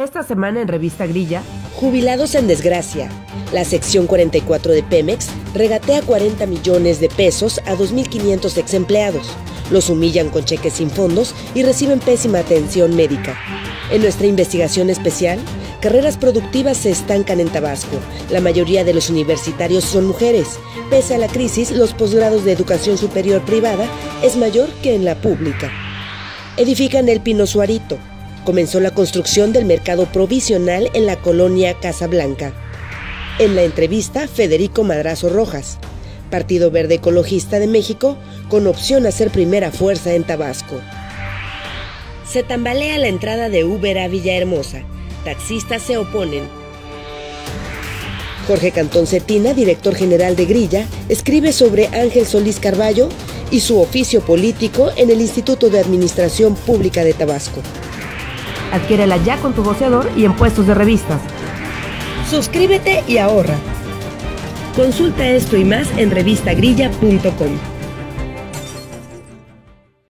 Esta semana en Revista Grilla, Jubilados en desgracia. La sección 44 de Pemex regatea 40 millones de pesos a 2.500 exempleados. Los humillan con cheques sin fondos y reciben pésima atención médica. En nuestra investigación especial, carreras productivas se estancan en Tabasco. La mayoría de los universitarios son mujeres. Pese a la crisis, los posgrados de educación superior privada es mayor que en la pública. Edifican el Pino Suarito. Comenzó la construcción del mercado provisional en la colonia Casablanca. En la entrevista, Federico Madrazo Rojas, Partido Verde Ecologista de México, con opción a ser primera fuerza en Tabasco. Se tambalea la entrada de Uber a Villahermosa. Taxistas se oponen. Jorge Cantón Cetina, director general de Grilla, escribe sobre Ángel Solís Carballo y su oficio político en el Instituto de Administración Pública de Tabasco. adquiérela ya con tu voceador y en puestos de revistas. Suscríbete y ahorra. Consulta esto y más en revistagrilla.com.